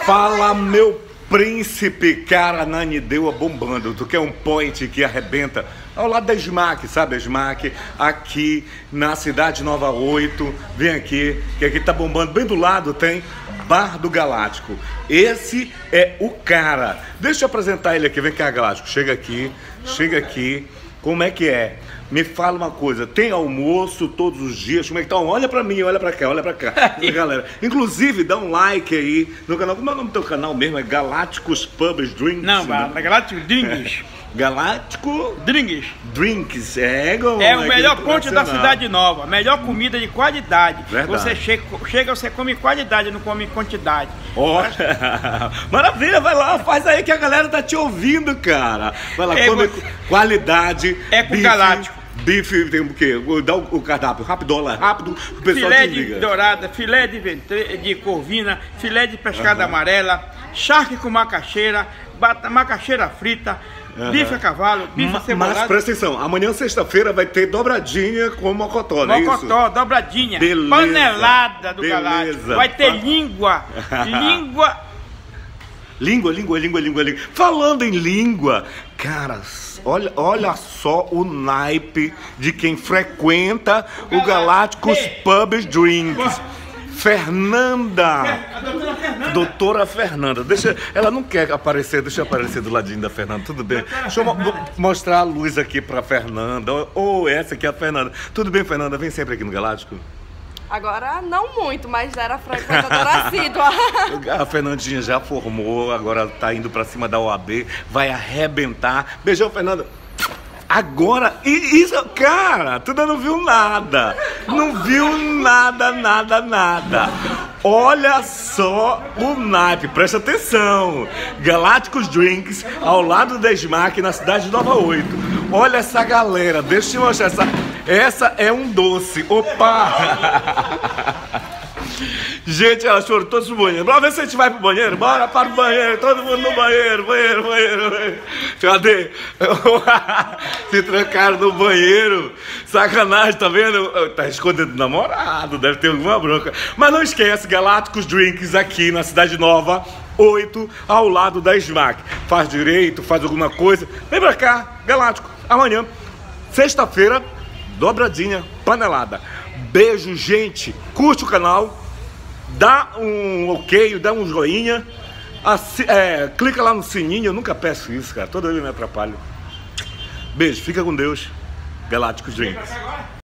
Fala, meu príncipe, cara, Ananindeua bombando. Tu quer um point que arrebenta? Ao lado da Smack, sabe a Smack? Aqui na Cidade Nova 8. Vem aqui, que aqui tá bombando. Bem do lado tem Bar do Galáctico. Esse é o cara. Deixa eu apresentar ele aqui. Vem cá, Galáctico. Chega aqui, chega aqui. Como é que é? Me fala uma coisa, tem almoço todos os dias? Como é que tá? Olha pra mim, olha pra cá, olha pra cá. Galera, inclusive, dá um like aí no canal. Como é o nome do teu canal mesmo? É Galácticos Pubs Drinks? Não, é Galácticos Drinks. Galáctico Drinks. Drinks, é o melhor ponto da Cidade Nova, melhor comida de qualidade. Verdade. Você chega, você come qualidade, não come quantidade. Olha, maravilha, vai lá, faz aí que a galera tá te ouvindo, cara. Vai lá, come qualidade. É com Galáctico. Bife, tem o quê? Dá o cardápio rapidola, rápido, o pessoal filé desliga. De dourada, filé de corvina, filé de pescada amarela, charque com macaxeira, macaxeira frita, bife a cavalo, bife acebolado. Mas presta atenção, amanhã sexta-feira vai ter dobradinha com mocotó, não é isso? Mocotó, dobradinha, beleza, panelada do beleza. Galáctico, vai ter língua. Língua. Falando em língua, cara, olha só o naipe de quem frequenta o Galácticos Pubs Drinks. Fernanda, doutora Fernanda, ela não quer aparecer, deixa eu aparecer do ladinho da Fernanda, tudo bem? Deixa eu mostrar a luz aqui pra Fernanda, essa aqui é a Fernanda. Tudo bem, Fernanda? Vem sempre aqui no Galáctico? Agora não muito, mas era frequentadora assídua. A Fernandinha já formou, agora tá indo pra cima da OAB, vai arrebentar. Beijão, Fernanda. Agora, isso, cara, tu ainda não viu nada. Não viu nada. Olha só o naipe, presta atenção. Galácticos Drinks, ao lado da Smack, na Cidade de Nova 8. Olha essa galera, deixa eu te mostrar essa é um doce. Opa! Gente, elas foram todos no banheiro. Bora ver se a gente vai pro banheiro. Bora para o banheiro, todo mundo no banheiro. Cadê? Se trancaram no banheiro. Sacanagem, tá vendo? Tá escondendo do namorado, deve ter alguma bronca. Mas não esquece, Galácticos Drinks aqui na Cidade Nova 8, ao lado da Smack. Faz direito, faz alguma coisa. Vem pra cá, Galáctico. Amanhã, sexta-feira, dobradinha, panelada. Beijo, gente. Curte o canal. Dá um ok, dá um joinha, clica lá no sininho, eu nunca peço isso, cara, toda vez me atrapalho. Beijo, fica com Deus, Galácticos Drinks.